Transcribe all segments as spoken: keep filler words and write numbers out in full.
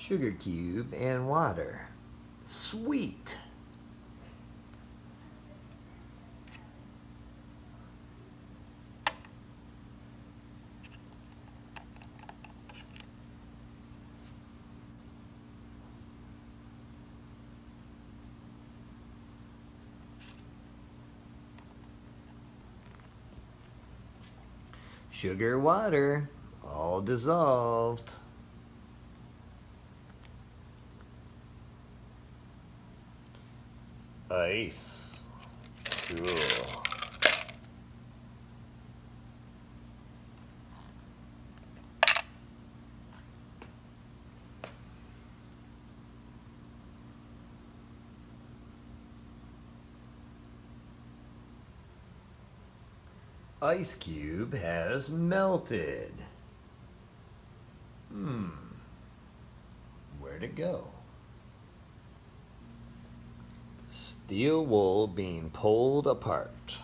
sugar cube, and water. Sweet! Sugar, water, all dissolved. Ice. Cool. Ice cube has melted. Hmm. Where'd it go? Steel wool being pulled apart.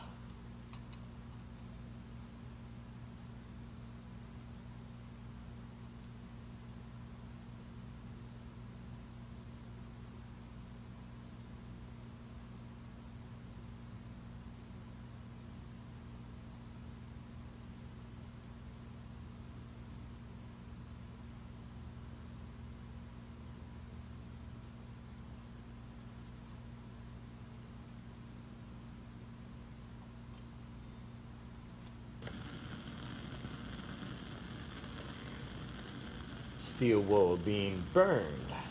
Steel wool being burned.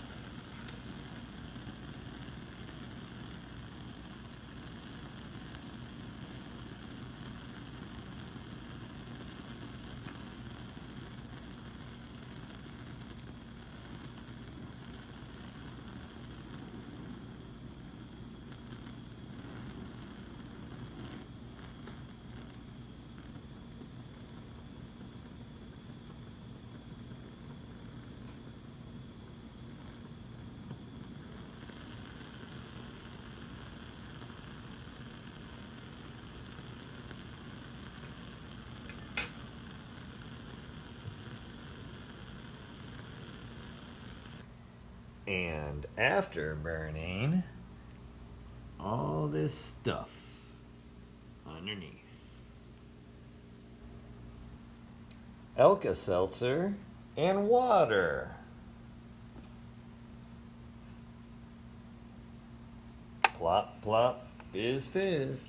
And after burning, all this stuff underneath. Alka-Seltzer and water. Plop, plop, fizz, fizz.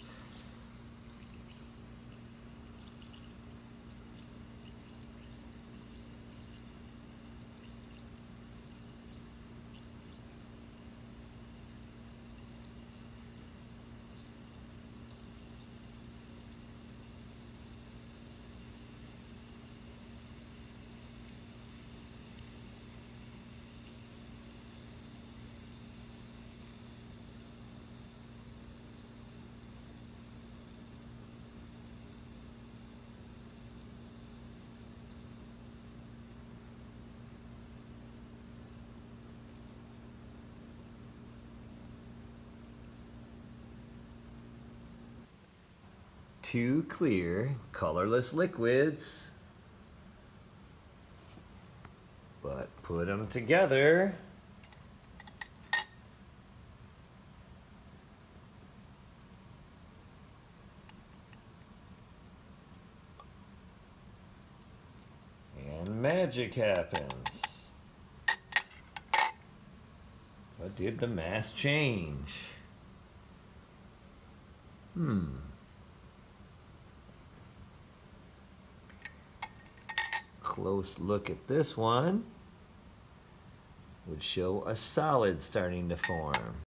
Two clear, colorless liquids, but put them together. And magic happens. What did the mass change? Hmm. Close look at this one would show a solid starting to form.